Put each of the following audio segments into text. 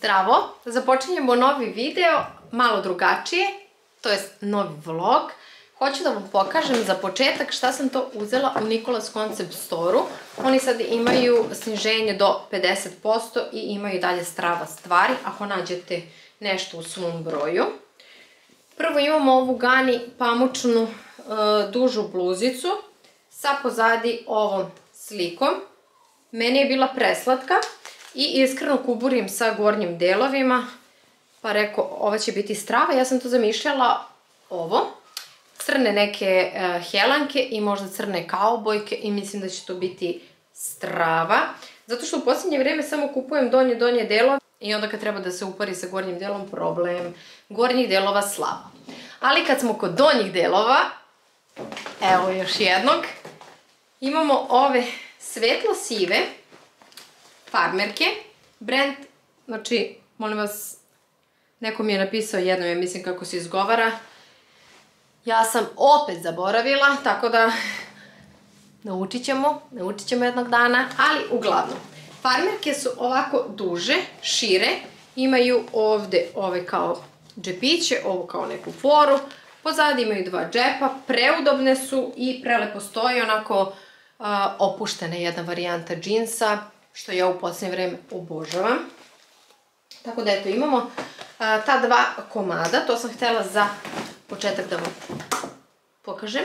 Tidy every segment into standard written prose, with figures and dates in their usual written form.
Zdravo! Započinjemo novi video, malo drugačije, to jest novi vlog. Hoću da vam pokažem za početak šta sam to uzela u Nicholas Concept Store-u. Oni sad imaju sniženje do 50% i imaju dalje strava stvari, ako nađete nešto u svom broju. Prvo imamo ovu Gani pamučnu dužu bluzicu sa pozadi ovom slikom. Meni je bila preslatka i iskreno kuburim sa gornjim delovima, pa rekao ova će biti strava. Ja sam to zamišljala ovo, crne neke helanke i možda crne kaubojke i mislim da će to biti strava. Zato što u posljednje vrijeme samo kupujem donje delove i onda kad treba da se upari sa gornjim delom problem, gornjih delova slabo. Ali kad smo kod donjih delova, evo još jednog, imamo ove svetlo sive farmerke, brand, znači, molim vas, neko mi je napisao jednom, ja mislim kako se izgovara, ja sam opet zaboravila, tako da naučit ćemo jednog dana, ali uglavnom, farmerke su ovako duže, šire, imaju ovde ove kao džepiće, ovo kao neku foru, pozadi imaju dva džepa, preudobne su i prelepo stoji, onako opuštena jedna varijanta džinsa, što ja u posljednje vreme obožavam. Tako da eto imamo ta dva komada, to sam htjela za početak da vam pokažem.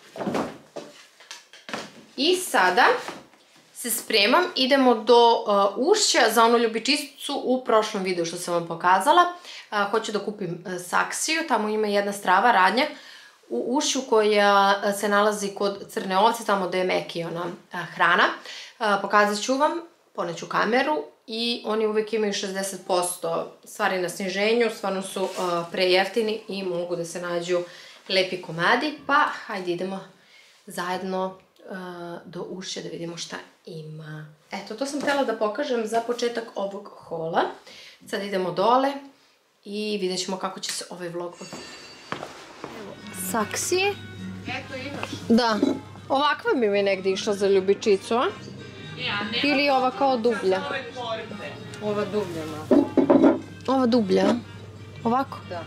I sada se spremam, idemo do ušća za onu ljubičicu u prošlom videu što sam vam pokazala. Hoću da kupim saksiju, tamo ima jedna strava radnja u ušću koja se nalazi kod Crne ovce, tamo da je meki ona hrana. Pokazat ću vam, poneću kameru i oni uvijek imaju 60% stvari na sniženju, stvarno su prejeftini i mogu da se nađu lepi komadi, pa hajde idemo zajedno do ušća da vidimo šta ima. Eto, to sam htjela da pokažem za početak ovog hola. Sad idemo dole i vidjet ćemo kako će se ovaj vlog odvijeti. Saksije. Eto imaš. Da. Ovakva bi mi negdje išla za ljubičicu, a? Ili ova kao dublja? Ova dublja malo. Ova dublja? Ovako? Da.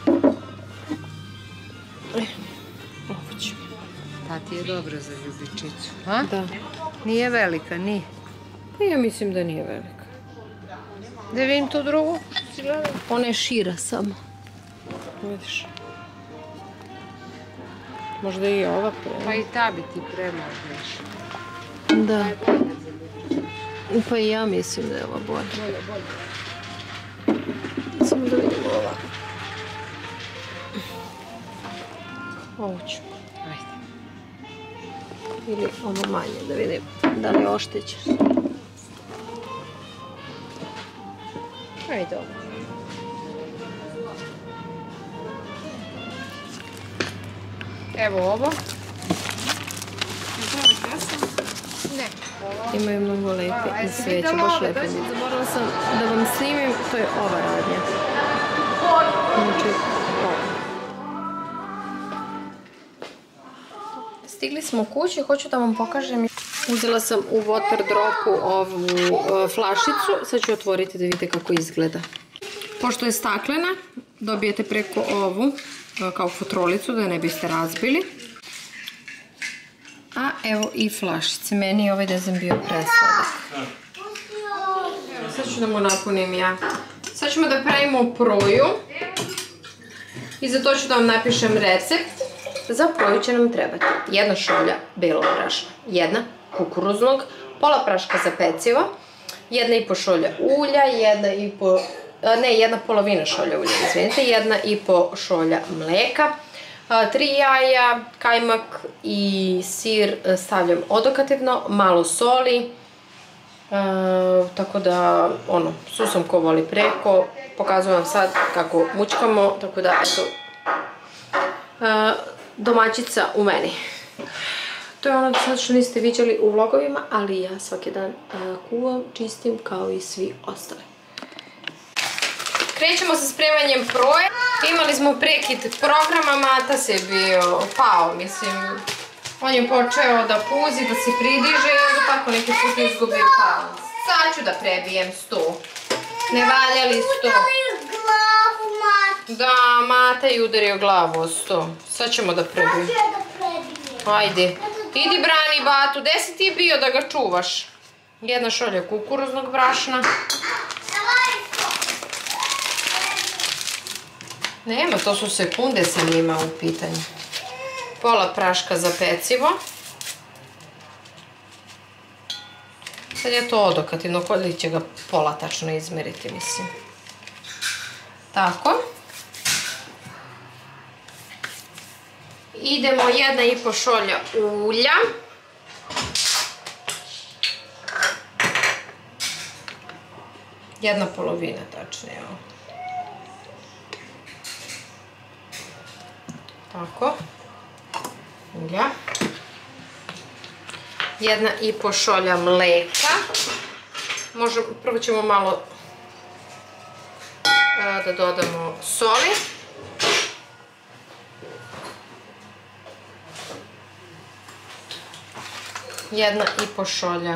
Ovo ću. Ta ti je dobra za ljubičicu, a? Da. Nije velika, ni. Pa ja mislim da nije velika. Da vidim tu drugu? Ona je šira samo. Vidiš? Možda i ova prema. Pa i ta bi ti premogla. Da. Pa i ja mislim da je ova bolja. Samo da vidimo ova. Ovo ću. Ajde. Ili ovo manje, da vidim da li je oštećen. Ajde ovo. Evo ovo. Imaju mnogo lepe i sveće, baš lepe. Zaboravila sam da vam snimim, to je ova radnja. Znači, ovo. Stigli smo u kući, hoću da vam pokažem. Uzela sam u water dropu ovu flašicu, sad ću otvoriti da vidite kako izgleda. Pošto je staklena, dobijete preko ovu kao futrolicu da ne biste razbili. A evo i flašice, meni je ovaj dezem bio presladak. Evo, sad ću da mu napunim ja. Sad ćemo da pravimo proju. I za to ću da vam napišem recept. Za proju će nam trebati jedna šolja belog brašna, jedna kukuruznog, pola praška za pecivo, 1,5 šolja ulja, jedna polovina šolja ulja, izvinite, 1,5 šolja mleka, 3 jaja, kajmak i sir stavljam odokativno, malo soli, tako da, susam ko voli preko, pokazujem vam sad kako mućkamo, tako da, eto, domaćica u meni. To je ono sad što niste viđali u vlogovima, ali ja svaki dan kuvam, čistim kao i svi ostali. Krećemo sa spremanjem proje. Imali smo prekid programa, Mata se je bio pao, mislim. On je počeo da puzi, da se pridiže i onda tako neki put izgubi pao. Sad ću da prebijem stu. Ne valja li sto? Da, Mata je udario glavu o sto. Sad ćemo da prebijemo. Ajde. Idi brani Batu. Gde si ti bio da ga čuvaš? Jedna šolja kukuruznog brašna. Nema, to su sekunde sa njima u pitanju. Pola praška za pecivo. Sad je to odokativno, koji će ga pola tačno izmeriti, mislim. Tako. Idemo 1,5 šolja ulja. Jedna polovina tačnije. Tako. Ulja. 1,5 šolja mleka. Prvo ćemo malo da dodamo soli. Jedna i po šolja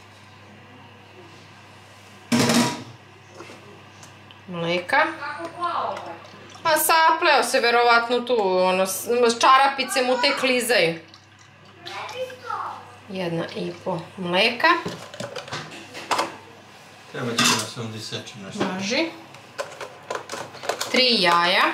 mleka. A sapleo se verovatno tu, čarapice mu te klizaju. 1,5 mleka. Treba će da sam ovdje sečem nešto. Važi. 3 jaja.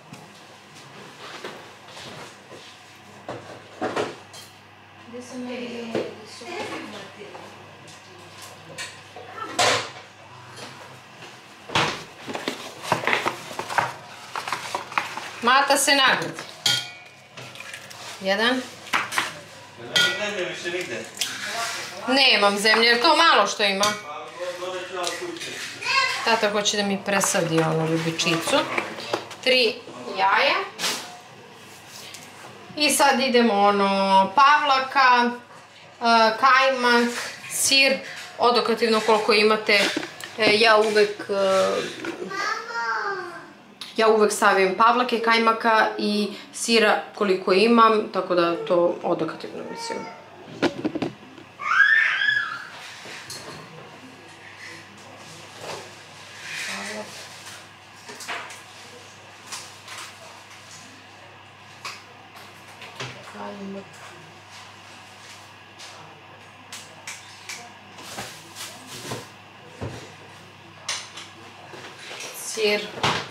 Mata se nagradi. 1. Ne više nigde. Nemam zemlje, jer to malo što ima. Tata hoće da mi presadi onu ljubičicu. 3 jaja. I sad idemo pavlaka, kajmak, sir, odokativno koliko imate. Ja uvek stavim pavlake, kajmaka i sira koliko imam, tako da to odokativno mislim. Kajmak. Sir.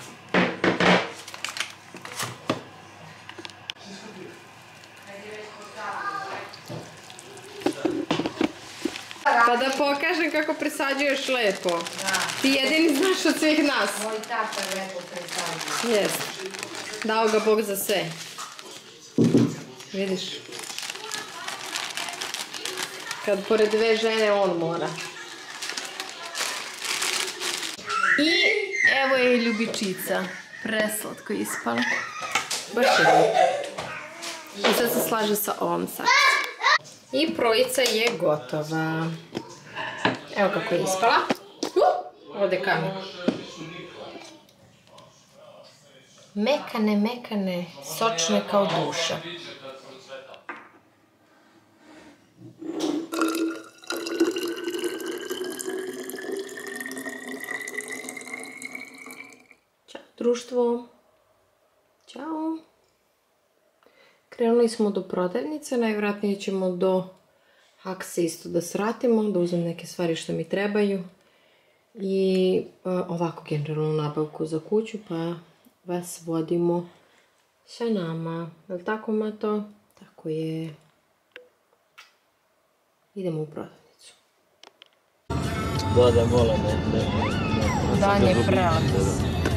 Pa da pokažem kako presađuješ lepo. Ti jedini znaš od svih nas. Moj tata lepo presađuje. Jes. Dao ga Bog za sve. Vidiš? Kad pored 2 žene on mora. I evo je i ljubičica. Preslatko ispala. Baš je lijepo. I sad se slaže sa ovom sakcom. I projica je gotova. Evo kako je ispala. Ode kamen. Mekane, mekane, sočne kao duša. Ćao društvo. Ćao. Krenuli smo do prodavnice, najvjerojatnije ćemo do Hakse isto da sratimo, da uzmem neke stvari što mi trebaju. I ovako generalnu nabavku za kuću, pa vas vodimo sa nama. Je li tako, Mato? Tako je. Idemo u prodavnicu. Da, mola, ne. Dan je prelep.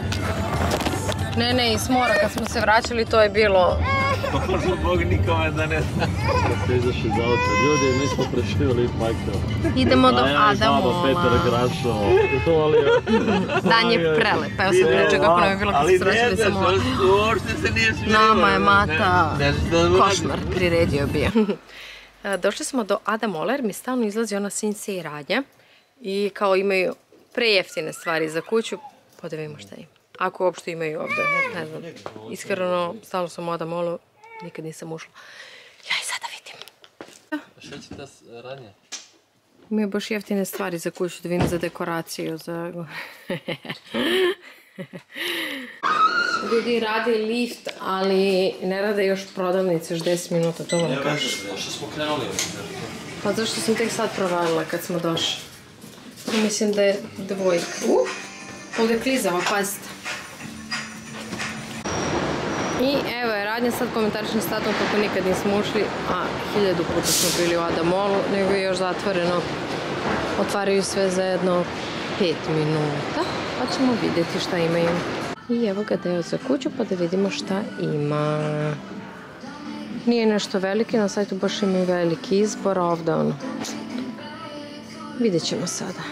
Ne, iz mora kad smo se vraćali to je bilo... Možda Bog nikome da ne zna. Kad ste izašli za auto, ljudi, mi smo prešivali pakao. Idemo do Adamola. Baba Petar Grašo. Dan je prelep, evo sad priča kako nam je bilo kad smo se vraćali sa mora. Uopšte se nije smijelo. Nama je Mata košmar priredio bio. Došli smo do Adamola jer mi stalno izlazi ona Sinse i Radnja. I kao imaju prejeftine stvari za kuću, pa da vidimo šta ima. Ako uopšte imaju ovdje, ne znam. Iskreno, stalno sam u Adamolu, nikad nisam ušla. Ja i sada vidim. Šta će ta Radnja? Imaju baš jeftine stvari za kuću, da vidim za dekoraciju. Ljudi radi lift, ali ne rade još prodavnice, još 10 minuta, to vam kažem. Što smo krenuli? Pa zašto sam tek sad provalila kad smo došli. Mislim da je dvojka. Ovdje je klizava, pazite. I evo je radnja, sad komentarični statom kako nikad nismo ušli, a 1000 puta smo bili u Adamolu, nego je još zatvoreno. Otvaraju sve za jedno 5 minuta, pa ćemo vidjeti šta imaju. I evo ga deo za kuću, pa da vidimo šta ima. Nije nešto veliki, na sajtu baš imaju veliki izbor, a ovdje ono. Vidjet ćemo sada.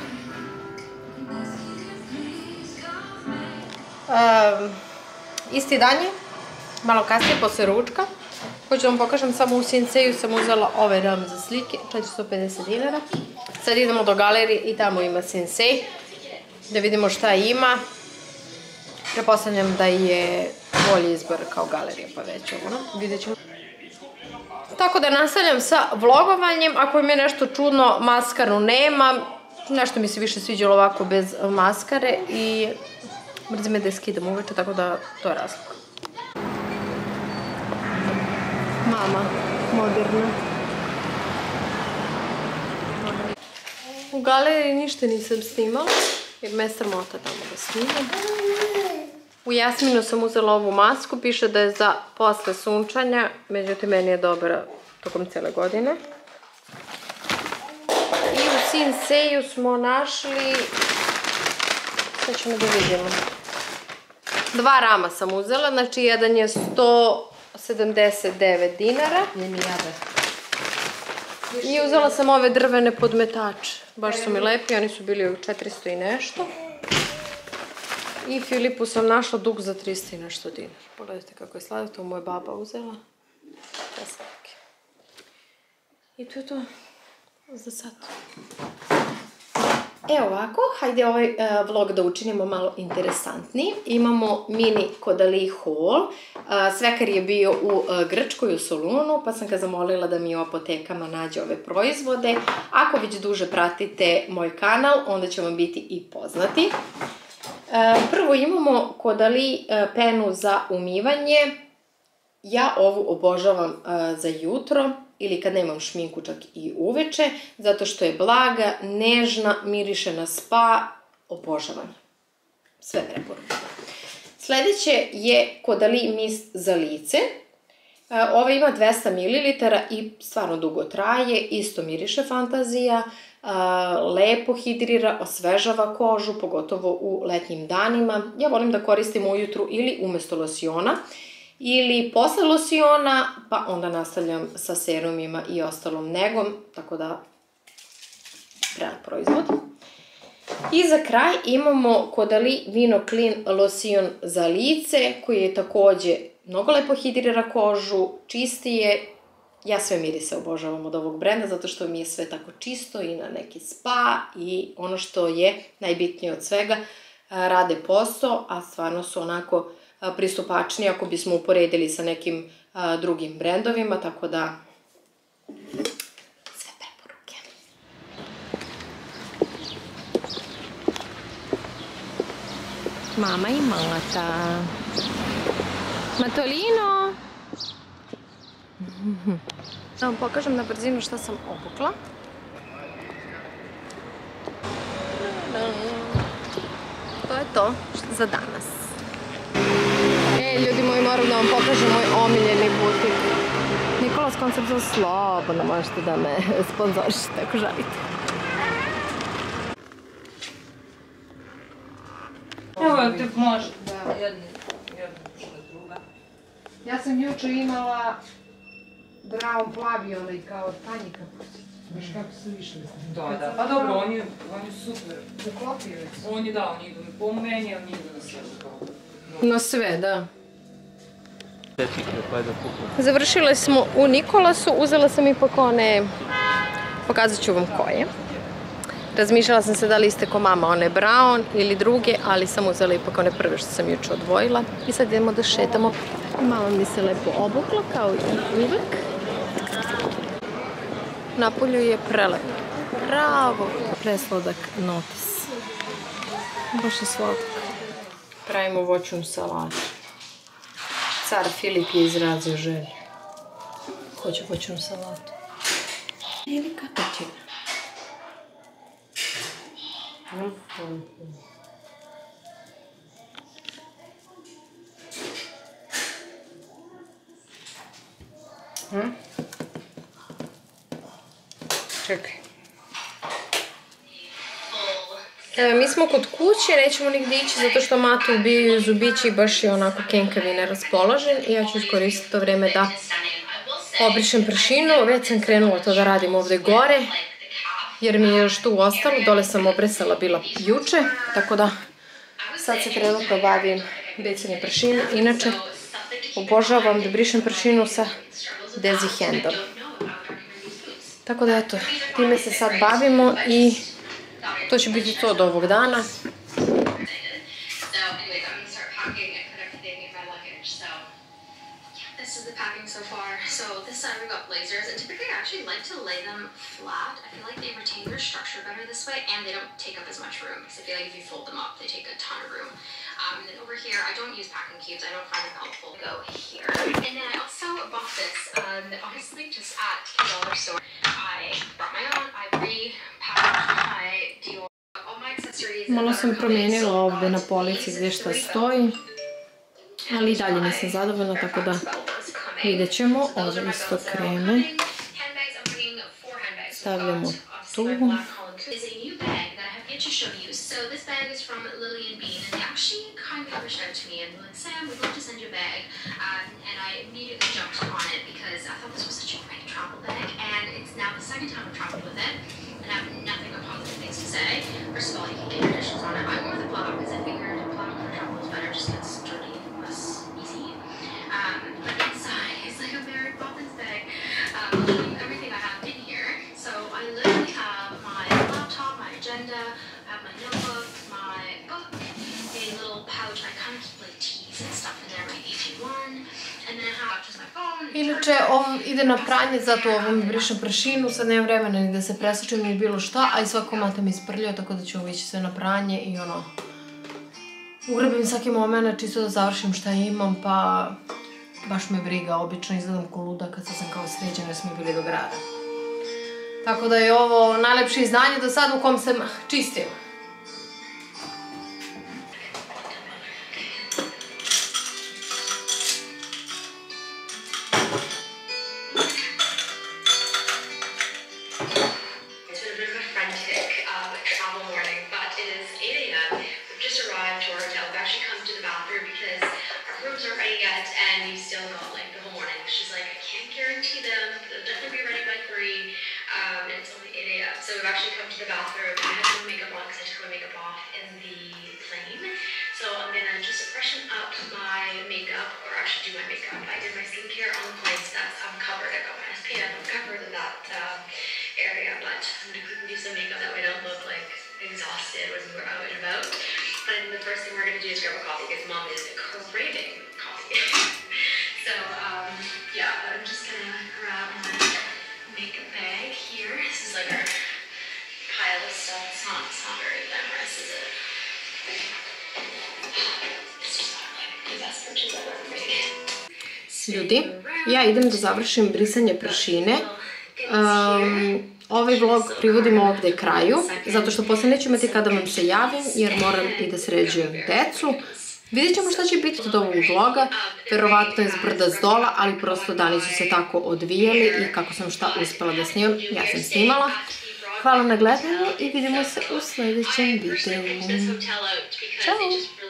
Isti dan je, malo kasnije, posle ručka. Hoću da vam pokažem, samo u Sinseju sam uzela ove rame za slike, 450 dinara. Sad idemo do galerije i tamo ima Sinsej, da vidimo šta ima. Prepostavljam da je bolji izbor kao galerija, pa već ono, vidjet ćemo. Tako da nastavljam sa vlogovanjem, ako im je nešto čudno, maskaru nemam. Nešto mi se više sviđalo ovako bez maskare i mrzim me da je skidam uveče, tako da to je razlog. Mama, moderna. U galeriji ništa nisam snimala, jer me sramota tamo da snimam. U Jasminu sam uzela ovu masku, piše da je za posle sunčanja, međutim meni je dobra tokom cele godine. I u Sinseju smo našli, sad ćemo da vidimo, 2 rama sam uzela, znači jedan je 179 dinara. I uzela sam ove drvene podmetače, baš su mi lepi, oni su bili u 400 i nešto. I Filipu sam našla dug za 300 i nešto dinara. Pogledajte kako je sladak, to moja baba uzela. I to je to za sad. Evo ovako, hajde ovaj vlog da učinimo malo interesantniji. Imamo mini Kodali haul. Svekar je bio u Grčkoj, u Solunu, pa sam ga zamolila da mi u apotekama nađe ove proizvode. Ako već duže pratite moj kanal, onda će vam biti i poznati. Prvo imamo Kodali penu za umivanje. Ja ovu obožavam za jutro ili kad nemam šminku čak i uveče, zato što je blaga, nežna, miriše na spa, obožavam. Sve preporučujem. Sljedeće je Kodali mist za lice. Ova ima 200 ml i stvarno dugo traje, isto miriše fantazija, lepo hidrira, osvežava kožu, pogotovo u letnjim danima. Ja volim da koristim ujutru ili umesto losiona, ili posle losiona, pa onda nastavljam sa serumima i ostalom negom, tako da prelep proizvod. I za kraj imamo Kodali Vino Clean losion za lice, koji je takođe mnogo lepo hidrira kožu, čisti je. Ja sve mirise obožavam od ovog brenda, zato što mi je sve tako čisto i na neki spa i ono što je najbitnije od svega, rade posao, a stvarno su onako pristupačni ako bismo uporedili sa nekim drugim brendovima, tako da sve preporuke. Mama i Malata. Matolino! Da vam pokažem na brzinu šta sam obukla. To je to za danas. Ljudi moji, moram da vam pokažem moj omiljeni butik. Nikolas Koncept, za slobodno možete da me sponzorišete ako želite. Evo ti može. Da, jedno što druga. Ja sam juče imala brown plavi onaj kao tanjika. Viš kako su išli. Da, pa dobro, on je super. Uklopio je se. On je idu po meni, on idu na sve. Na sve, da. Završile smo u Nikolasu, uzela sam ipak one, pokazat ću vam koje. Razmišljala sam se da li iste ko mama, one brown ili druge, ali sam uzela ipak one prve što sam juče odvojila. I sad idemo da šetamo. Mama mi se lepo obukla, kao i uvek. Napolju je prelepo. Bravo! Presladak notis. Baš je sladak. Pravimo voćnu salatu. Car Filip je izrazio želju. Hoće voćnu salatu. Ili kakačina. Čekaj. Mi smo kod kuće, nećemo nigdje ići zato što Matu ubijaju zubići i baš je onako kenkav i neraspoložen i ja ću iskoristiti to vreme da obrišem prašinu. Već sam krenula to da radim ovdje gore jer mi je još tu ostalo, dole sam obresala bila juče, tako da sad se trenutno bavim brisanjem prašine. Inače, obožavam da brišem prašinu sa Dezi Handom. Tako da eto, time se sad bavimo i to će biti to od ovog dana. So far. So this side we got blazers, and typically I actually like to lay them flat. I feel like they retain their structure better this way, and they don't take up as much room, because I feel like if you fold them up, they take a ton of room. And then over here, I don't use packing cubes. I don't find it helpful. Go here. And then I also bought this, honestly, just at the dollar store. I brought my own. I repackaged my Dior. All my accessories. Malo sam promijenila ovdje na polici gdje šta stoji, ali i dalje nisam zadovoljna, tako da vidjet ćemo. Ovdje isto kreme. Stavljamo tu. To show you. So this bag is from Lily and Bean, and they actually kind of reached out to me and were like, Sam, we'd love to send you a bag. And I immediately jumped on it because I thought this was such a great travel bag, and it's now the second time I've traveled with it, and I have nothing but positive things to say. First of all, you can get your dishes on it. I went with a plow because I figured a plow for travel is better, just gets dirty and less easy. But inside is like a Mary Poppins bag. I'll show you everything I have in here. So I literally have my laptop, my agenda, I have my notebook, my book, a little pouch. I kind of keep like teas and stuff in there, my AT1, and then I have just my phone. Inače, ovo ide na pranje, zato ovom brišem prašinu, sad nemam vremena ni da se presučem ni bilo šta, a i svako mata mi isprljao, tako da ću ovo ići sve na pranje i ono, ugrebim svaki moment, čisto da završim šta imam, pa baš me briga, obično izgledam ko luda kad sam kao sređena jer smo bili do grada. Tako da je ovo najlepše izdanje do sad u kom sam čistila. So we've actually come to the bathroom. I have no makeup on because I took my makeup off in the plane. So I'm gonna just freshen up my makeup, or actually do my makeup. I did my skincare on the plane, so that's I'm covered. I got my SPF, I'm covered in that area, but I'm gonna quickly do some makeup that way I don't look like exhausted when we're out and about. But the first thing we're gonna do is grab a coffee because Mom is craving coffee. So yeah, I'm just gonna grab my makeup bag here. This is like our pile of stuff. It's not very glamorous, is it? It's just not like the best purchase I've ever made. Ljudi, ja idem da završim brisanje prašine. Ovaj vlog privodim ovdje kraju, zato što posle neću imati kada vam se javim, jer moram i da sređujem decu. Vidjet ćemo šta će biti od ovog vloga, verovatno je zbrda zdola, ali prosto dani su se tako odvijali i kako sam šta uspela da snimam, ja sam snimala. Hvala na gledanju i vidimo se u sljedećem videu. Ćao!